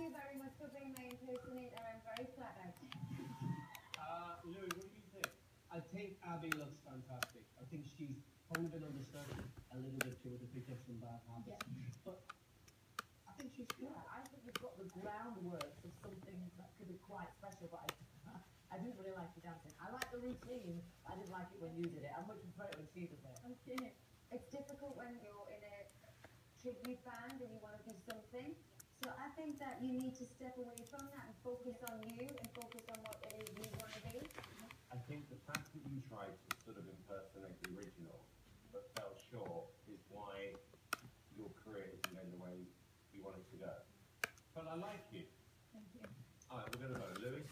you very much for being my impersonator. I'm very flattered. Louis, what do you think? I think Abby looks fantastic. I think she's probably been on the surface a little bit too to pick up some bad habits. Yeah. But I think she's good. Yeah, I think you've got the groundwork of something that could be quite special, but I do really like your dancing. I like the routine, but I didn't like it when you did it. I much prefer it when she does it. Okay. It's difficult when you're in a tribute band and you want to do something. So I think that you need to step away from that and focus on you and focus on what it is you want to be. I think the fact that you tried to sort of impersonate the original but fell short is why your career isn't going the way you want it to go. But I like you. Thank you. All right, we're going to vote. Louis?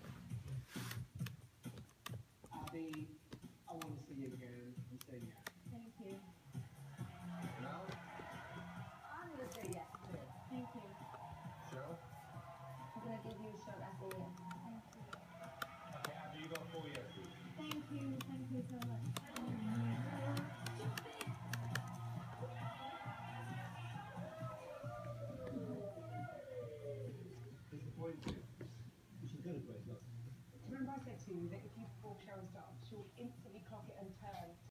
Abby, I want to see you again and say yeah. Thank you. No? I'm going to say yes too. Thank you. Cheryl? I'm going to give you a shot at the end. Thank you. Okay, Abby, you got 4 yeses. Thank you.